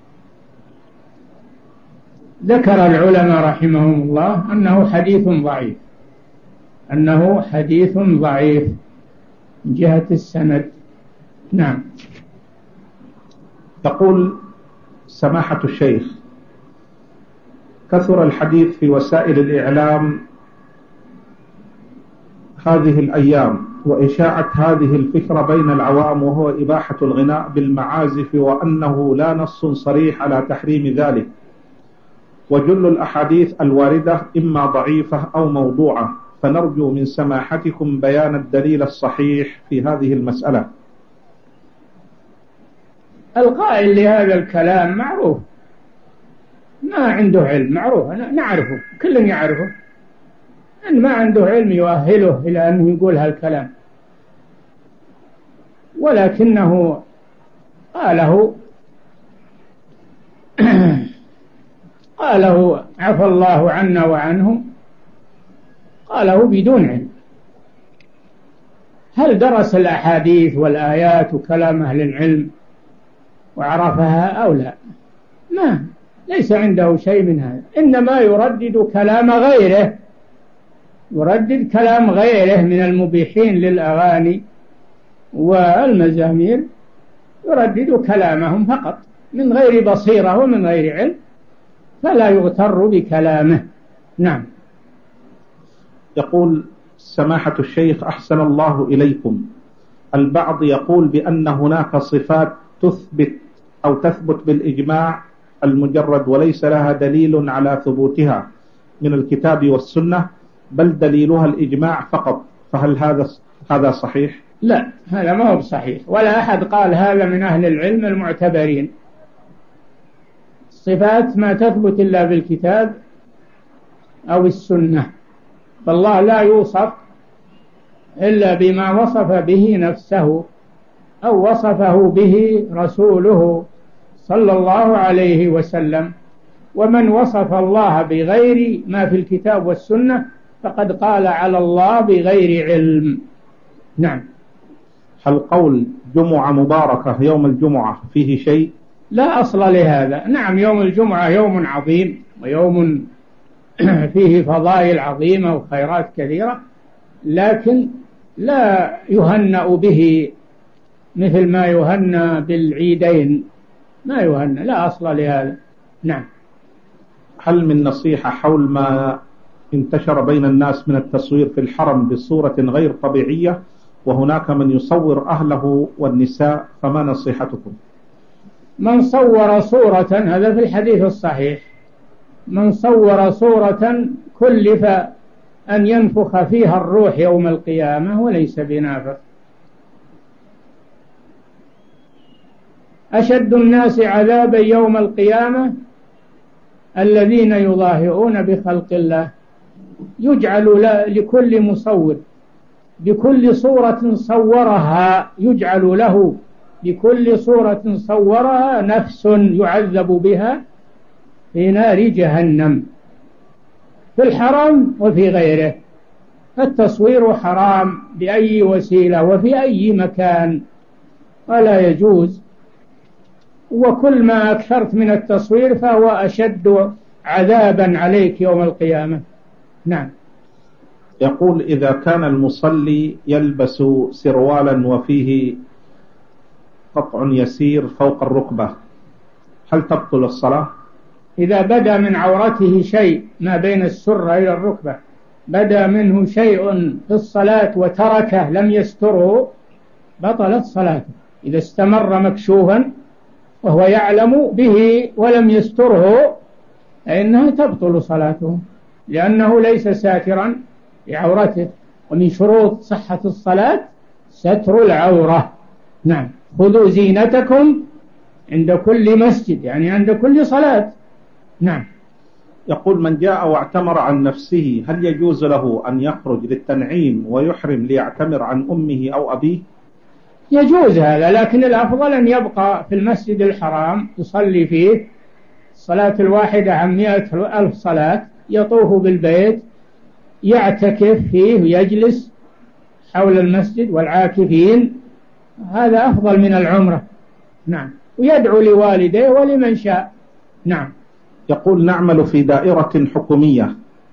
ذكر العلماء رحمهم الله أنه حديث ضعيف، أنه حديث ضعيف من جهة السند. نعم. تقول سماحة الشيخ: كثر الحديث في وسائل الإعلام هذه الأيام وإشاعة هذه الفكرة بين العوام، وهو إباحة الغناء بالمعازف، وأنه لا نص صريح على تحريم ذلك، وجل الأحاديث الواردة إما ضعيفة أو موضوعة، فنرجو من سماحتكم بيان الدليل الصحيح في هذه المسألة. القائل لهذا الكلام معروف، ما عنده علم، معروف نعرفه، كل يعرفه، أن ما عنده علم يؤهله إلى أنه يقول هالكلام، ولكنه قاله قاله عفى الله عنا وعنه، قاله بدون علم. هل درس الأحاديث والآيات وكلام أهل العلم وعرفها أو لا؟ ما ليس عنده شيء من هذا، إنما يردد كلام غيره، يردد كلام غيره من المبيحين للأغاني والمزامير، يردد كلامهم فقط من غير بصيرة ومن غير علم، فلا يغتر بكلامه. نعم. يقول سماحة الشيخ أحسن الله إليكم، البعض يقول بأن هناك صفات تثبت أو تثبت بالإجماع المجرد وليس لها دليل على ثبوتها من الكتاب والسنة، بل دليلها الإجماع فقط، فهل هذا هذا صحيح؟ لا، هذا ما هو صحيح، ولا أحد قال هذا من أهل العلم المعتبرين. الصفات ما تثبت إلا بالكتاب أو السنة، فالله لا يوصف إلا بما وصف به نفسه أو وصفه به رسوله صلى الله عليه وسلم، ومن وصف الله بغير ما في الكتاب والسنة فقد قال على الله بغير علم. نعم. هل قول جمعة مباركة يوم الجمعة فيه شيء؟ لا أصل لهذا. نعم، يوم الجمعة يوم عظيم ويوم فيه فضائل عظيمة وخيرات كثيرة، لكن لا يهنأ به مثل ما يهنأ بالعيدين، ما يهنأ، لا أصل لهذا. نعم. هل من نصيحة حول ما انتشر بين الناس من التصوير في الحرم بصورة غير طبيعية، وهناك من يصور أهله والنساء، فما نصيحتكم؟ من صور صورة، هذا في الحديث الصحيح، من صور صورة كلف أن ينفخ فيها الروح يوم القيامة وليس بنافخ. أشد الناس عذابا يوم القيامة الذين يظاهرون بخلق الله، يجعل لكل مصور بكل صورة صورها، يجعل له بكل صورة صورها نفس يعذب بها في نار جهنم، في الحرم وفي غيره. التصوير حرام بأي وسيلة وفي أي مكان ولا يجوز، وكل ما أكثرت من التصوير فهو أشد عذابا عليك يوم القيامة. نعم. يقول إذا كان المصلي يلبس سروالا وفيه قطع يسير فوق الركبة، هل تبطل الصلاة؟ إذا بدا من عورته شيء ما بين السرة إلى الركبة، بدا منه شيء في الصلاة وتركه لم يستره، بطلت صلاته. إذا استمر مكشوفا وهو يعلم به ولم يستره فإنها تبطل صلاته، لأنه ليس ساترا لعورته، ومن شروط صحة الصلاة ستر العورة. نعم. خذوا زينتكم عند كل مسجد، يعني عند كل صلاة. نعم. يقول من جاء واعتمر عن نفسه، هل يجوز له أن يخرج للتنعيم ويحرم ليعتمر عن أمه أو أبيه؟ يجوز هذا، لكن الأفضل أن يبقى في المسجد الحرام يصلي فيه الصلاة الواحدة عن مئة ألف صلاة، يطوف بالبيت، يعتكف فيه ويجلس حول المسجد والعاكفين، هذا أفضل من العمرة. نعم. ويدعو لوالديه ولمن شاء. نعم. يقول نعمل في دائرة حكومية،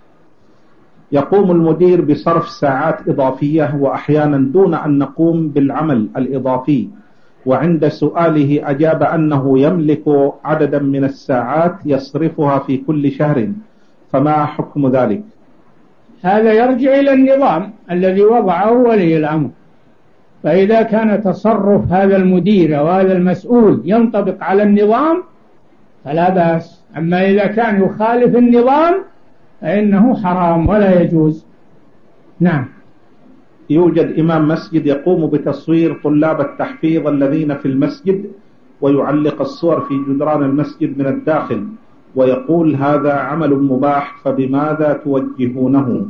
يقوم المدير بصرف ساعات إضافية وأحيانا دون أن نقوم بالعمل الإضافي، وعند سؤاله أجاب أنه يملك عددا من الساعات يصرفها في كل شهر، فما حكم ذلك؟ هذا يرجع إلى النظام الذي وضعه ولي الأمر. فإذا كان تصرف هذا المدير أو هذا المسؤول ينطبق على النظام فلا بأس، أما إذا كان يخالف النظام فإنه حرام ولا يجوز. نعم. يوجد إمام مسجد يقوم بتصوير طلاب التحفيظ الذين في المسجد ويعلق الصور في جدران المسجد من الداخل ويقول هذا عمل مباح، فبماذا توجهونه؟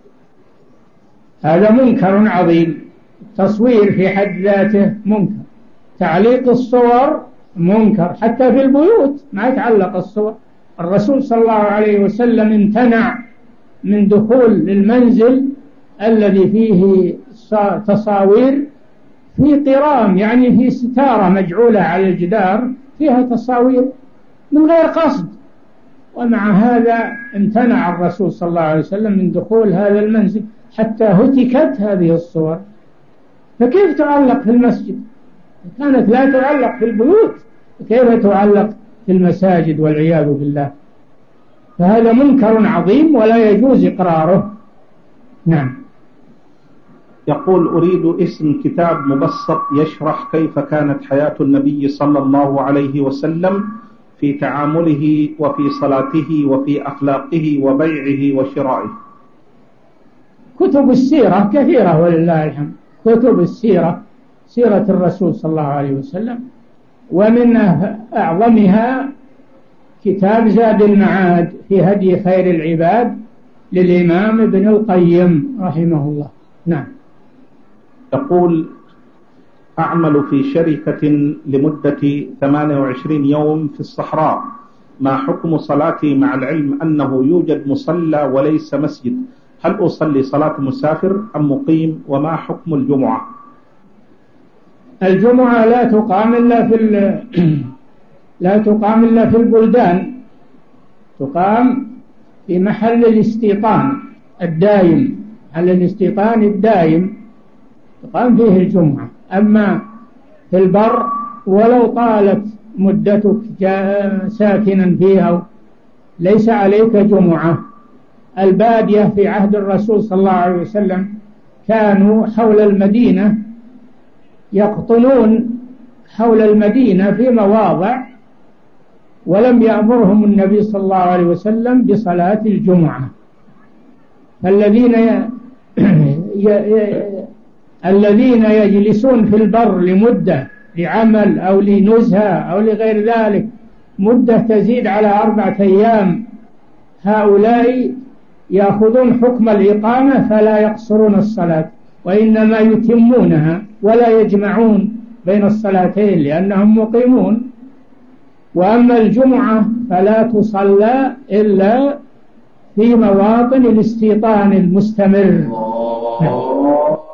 هذا منكر عظيم. التصوير في حد ذاته منكر، تعليق الصور منكر، حتى في البيوت ما يتعلق الصور. الرسول صلى الله عليه وسلم امتنع من دخول المنزل الذي فيه تصاوير في قرام، يعني في ستارة مجعولة على الجدار فيها تصاوير من غير قصد، ومع هذا امتنع الرسول صلى الله عليه وسلم من دخول هذا المنزل حتى هتكت هذه الصور. فكيف تعلق في المسجد؟ كانت لا تعلق في البيوت، كيف تعلق في المساجد والعياذ بالله؟ فهذا منكر عظيم ولا يجوز إقراره. نعم. يقول أريد اسم كتاب مبسط يشرح كيف كانت حياة النبي صلى الله عليه وسلم في تعامله وفي صلاته وفي أخلاقه وبيعه وشرائه. كتب السيرة كثيرة ولله الحمد، كتب السيرة، سيرة الرسول صلى الله عليه وسلم، ومن أعظمها كتاب زاد المعاد في هدي خير العباد للإمام ابن القيم رحمه الله. نعم. يقول أعمل في شركة لمدة ثمانية وعشرين يوم في الصحراء، ما حكم صلاتي مع العلم أنه يوجد مصلى وليس مسجد؟ هل أصلي صلاة مسافر أم مقيم؟ وما حكم الجمعة؟ الجمعة لا تقام إلا في لا تقام إلا في البلدان، تقام في محل الاستيطان الدائم، محل الاستيطان الدائم تقام فيه الجمعة. أما في البر ولو طالت مدتك ساكنا فيها ليس عليك جمعة. البادية في عهد الرسول صلى الله عليه وسلم كانوا حول المدينة يقطنون حول المدينة في مواضع، ولم يأمرهم النبي صلى الله عليه وسلم بصلاة الجمعة. فالذين ي... ي... ي... الذين يجلسون في البر لمدة لعمل أو لنزهة أو لغير ذلك مدة تزيد على أربعة أيام، هؤلاء يأخذون حكم الإقامة فلا يقصرون الصلاة، وإنما يتمونها ولا يجمعون بين الصلاتين لأنهم مقيمون. وأما الجمعة فلا تصلى إلا في مواطن الاستيطان المستمر.